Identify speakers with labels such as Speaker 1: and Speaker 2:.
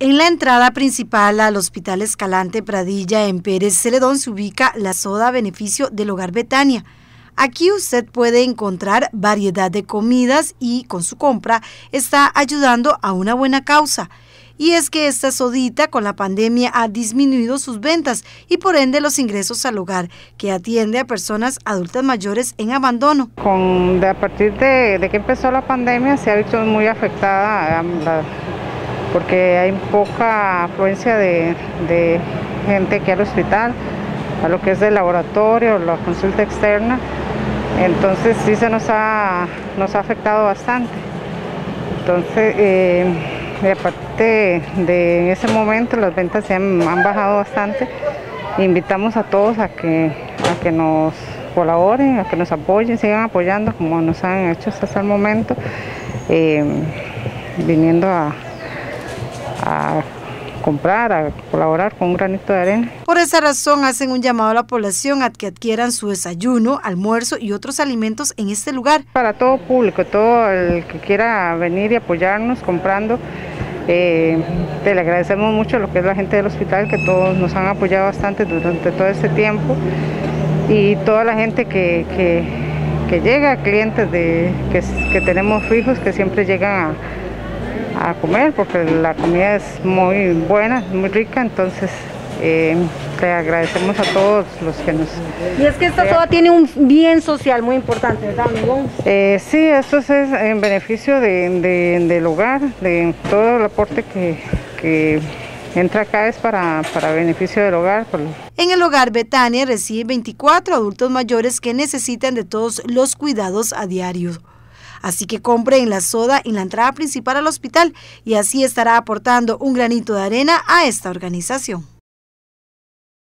Speaker 1: En la entrada principal al Hospital Escalante Pradilla en Pérez Celedón se ubica la soda a beneficio del Hogar Betania. Aquí usted puede encontrar variedad de comidas y con su compra está ayudando a una buena causa. Y es que esta sodita con la pandemia ha disminuido sus ventas y por ende los ingresos al hogar, que atiende a personas adultas mayores en abandono.
Speaker 2: A partir de que empezó la pandemia se ha visto muy afectada porque hay poca afluencia de gente aquí al hospital, a lo que es el laboratorio, la consulta externa. Entonces sí se nos ha afectado bastante. Entonces, aparte de en ese momento las ventas se han bajado bastante. Invitamos a todos a que nos colaboren, a que nos apoyen, sigan apoyando como nos han hecho hasta el momento, viniendo a comprar, a colaborar con un granito de arena.
Speaker 1: Por esa razón hacen un llamado a la población a que adquieran su desayuno, almuerzo y otros alimentos en este lugar.
Speaker 2: Para todo público, todo el que quiera venir y apoyarnos comprando, le agradecemos mucho a lo que es la gente del hospital, que todos nos han apoyado bastante durante todo este tiempo, y toda la gente que llega, clientes que tenemos fijos que siempre llegan a comer, porque la comida es muy buena, muy rica. Entonces le agradecemos a todos los que nos...
Speaker 3: Y es que esta soda tiene un bien social muy importante, ¿verdad, amigo?
Speaker 2: Sí, esto es en beneficio del hogar, de todo el aporte que entra acá es para beneficio del hogar.
Speaker 1: En el Hogar Betania recibe 24 adultos mayores que necesitan de todos los cuidados a diario. Así que compre en la soda en la entrada principal al hospital y así estará aportando un granito de arena a esta organización.